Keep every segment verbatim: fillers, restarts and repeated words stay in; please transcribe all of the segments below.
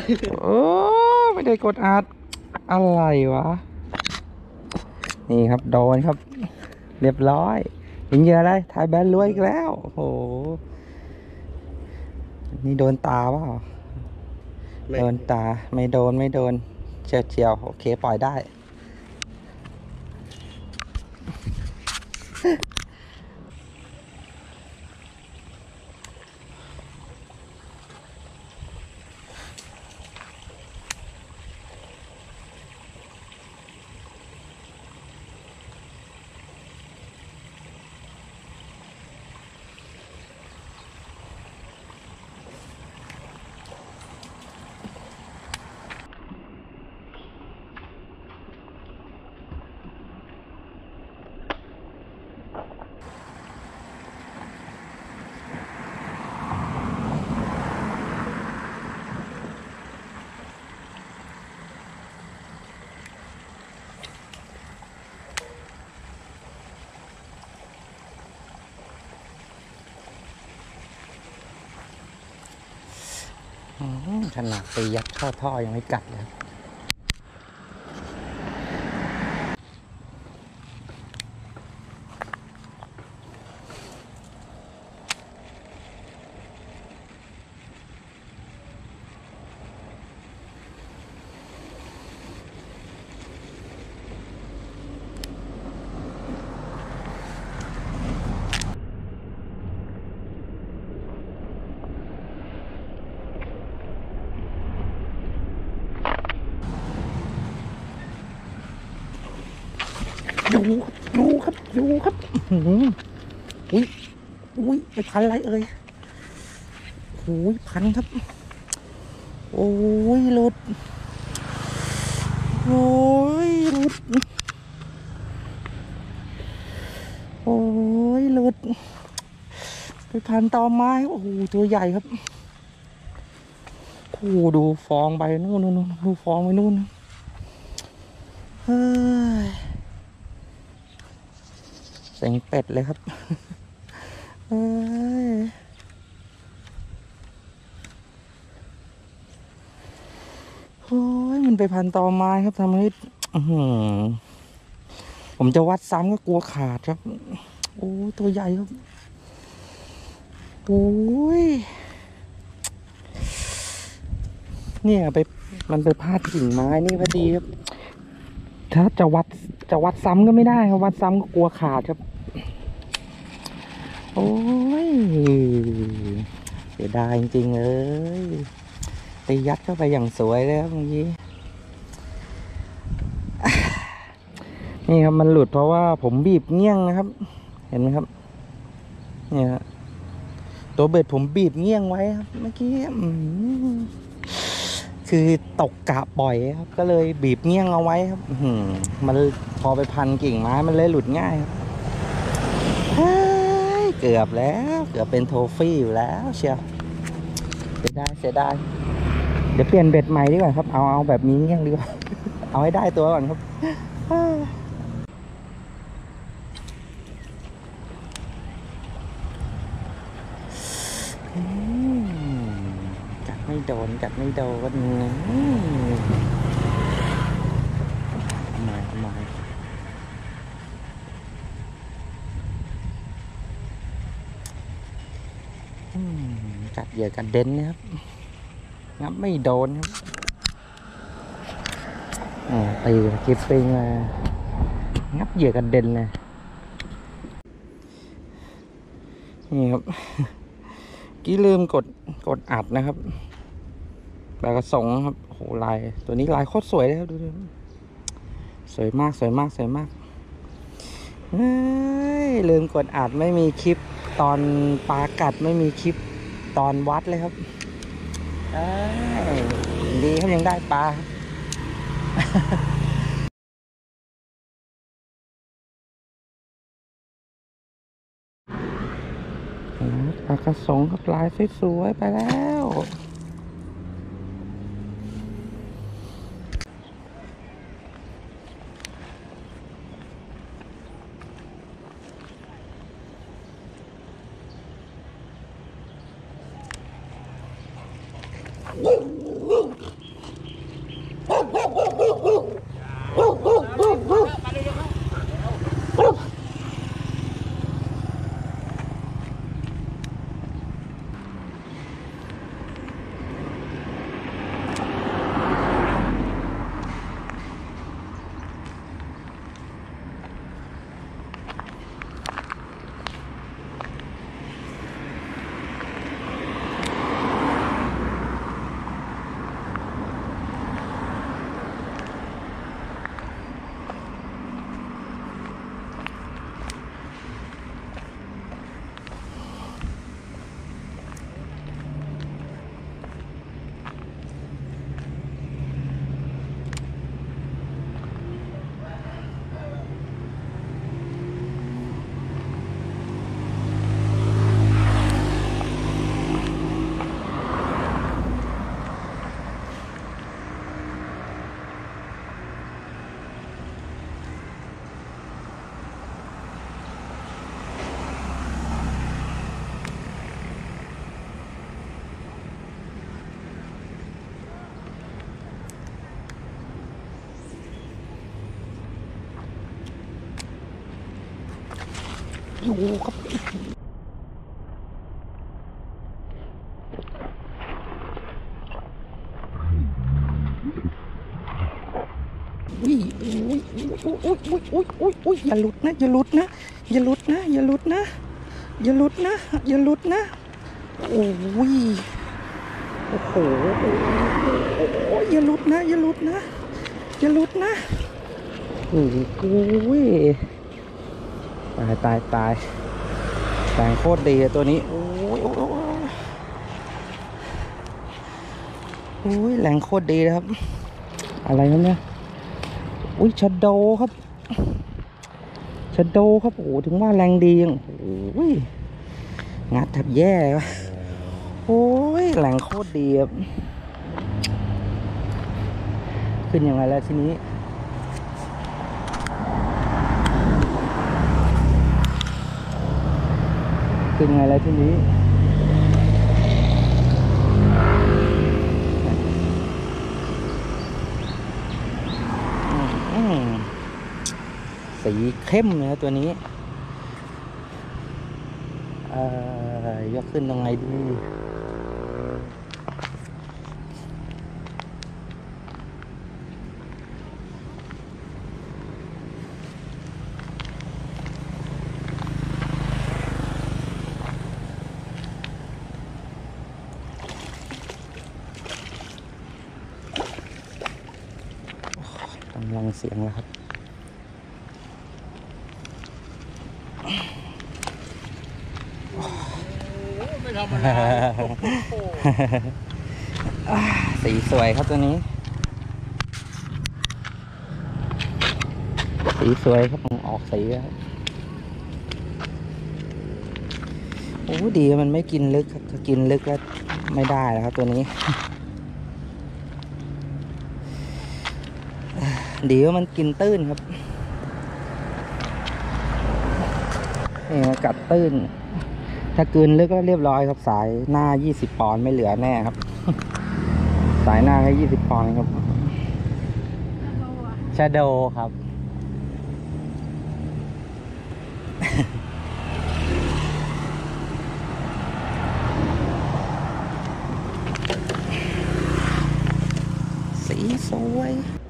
โอ้ไม่ได้กดอัดอะไรวะนี่ครับโดนครับเรียบร้อยยิงเยอะอะไรถ่ายแบนรวยอีกแล้วโอ้โหนี่โดนตาเปล่าโดนตาไม่โดนไม่โดนเฉียวเฉียวโอเคปล่อยได้ขนาดไปยัดเข้าท่อยังไม่กัดเลยอยู่อยู่ครับอยู่ครับอุ้ยอุ้ยไปพันอะไรเอ่ยโอ้ยพันครับโอ้ยหลุดโอ้ยหลุดโอ้ยหลุดไปพันตอไม้โอ้โหตัวใหญ่ครับโอ้ดูฟองไปนู่นนู่นดูฟองไปนู่นเฮ้ยเสียงเป็ดเลยครับเฮ้ยโอ้ยมันไปพันตอไม้ครับทำให้ผมจะวัดซ้ำก็กลัวขาดครับโอ้ตัวใหญ่ครับโอ้ยเนี่ยไปมันไปพาดกิ่งไม้นี่พอดีครับถ้าจะวัดจะวัดซ้ำก็ไม่ได้ครับวัดซ้ำก็กลัวขาดครับโอ้ยเสียดายจริงๆเลยไปยัดเข้าไปอย่างสวยเลยครับเมื่อกี้นี่ครับมันหลุดเพราะว่าผมบีบเงี้ยงนะครับเห็นไหมครับเนี่ยตัวเบ็ดผมบีบเงี้ยงไว้ครับเมื่อกี้คือตกกะปล่อยครับก็เลยบีบเงี้ยงเอาไว้ครับมันพอไปพันกิ่งไม้มันเลยหลุดง่ายครับเกือบแล้วเกือบเป็นโทฟี่อยู่แล้วเชียวเสียดายเสียดายเดี๋ยวเปลี่ยนเบ็ดใหม่ดีกว่าครับเอาเอาแบบนี้เงี้ยงดีกว่าเอาให้ได้ตัวก่อนครับกัดไม่โดนกัดไม่โดนทำไมทำไมกัดเหยื่อกัดเด่นนะครับงับไม่โดนครับตีคลิปปิ้งมางับเหยื่อกัดเด่นเลยนี่ครับกี้ลืมกดกดอัดนะครับแต่กระสงครับโอ้โหลายตัวนี้ลายโคตรสวยเลยครับดูดูสวยมากสวยมากสวยมากเฮ้ยลืมกดอัดไม่มีคลิปตอนปลากัดไม่มีคลิปตอนวัดเลยครับดีครับยังได้ปลาปลากระสงกับลายสวยๆไปแล้วอยู่ครับอุ้ยอุ้ยอุ้ยอุ้ยอุ้ยอุ้ยอุ้ยอย่าหลุดนะอย่าหลุดนะอย่าหลุดนะอย่าหลุดนะอย่าหลุดนะอย่าหลุดนะโอ้ยโอ้โหโอ้ยอย่าหลุดนะอย่าหลุดนะอย่าหลุดนะโอ้ยตายตายตายแรงโคตรดีตัวนี้โอ้ยโอ้ยโอ้ยแรงโคตรดีนะครับอะไรครับเนี่ยอุ้ยชัดโดครับชัดโดครับโอ้ถึงว่าแรงดียังโอ้ยงัดแทบแย่เลยวะโอ้ยแรงโคตรดีครับขึ้นยังไงแล้วทีนี้ขึ้นยังไงแล้วทีนี้สีเข้มเลยตัวนี้เอ่อยกขึ้นตรงไหนดีต้องลองเสียงแล้วครับไม่ธรรมดาสีสวยครับตัวนี้สีสวยครับออกสีครับโอ้ดีมันไม่กินลึกครับถ้ากินลึกแล้วไม่ได้แล้วครับตัวนี้ดีว่ามันกินตื้นครับนี่มันกัดตื้นถ้ากินลึกก็เรียบร้อยครับสายหน้ายี่สิบปอนด์ไม่เหลือแน่ครับสายหน้าแค่ยี่สิบปอนด์ครับชาโดครับสีสวย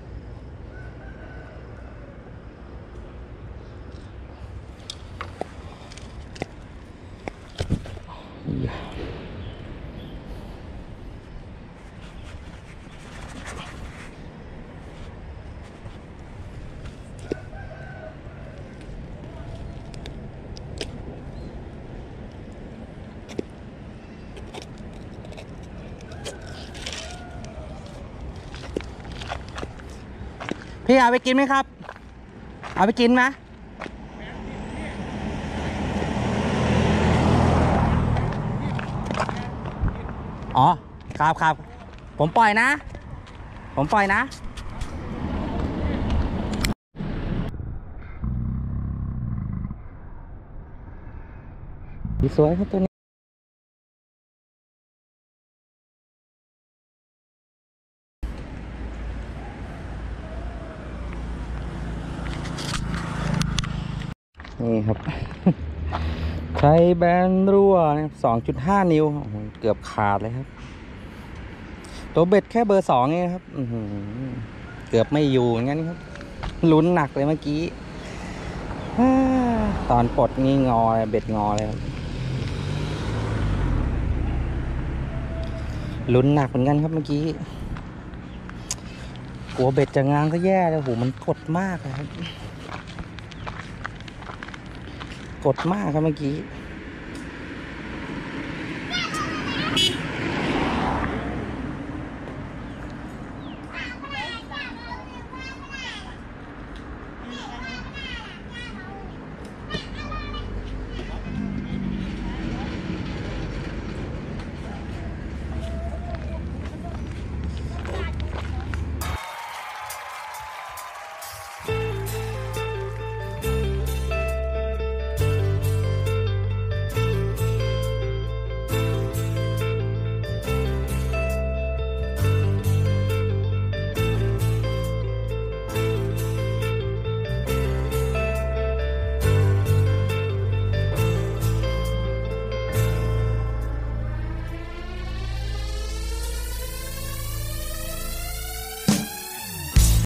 พี่เอาไปกินไหมครับเอาไปกินไหมอ๋อครับครับผมปล่อยนะผมปล่อยนะสวยครับตัวนี้นี่ครับใช้แบนรั่วสองจุดห้านิ้วเกือบขาดเลยครับตัวเบ็ดแค่เบอร์สองเองครับเกือบไม่อยู่งั้นครับลุ้นหนักเลยเมื่อกี้ตอนปลดงี้งอเบ็ดงอเลยครับลุ้นหนักเหมือนกันครับเมื่อกี้กลัวเบ็ดจะง้างก็แย่เลยโหมันกดมากเลยครับกดมากครับเมื่อกี้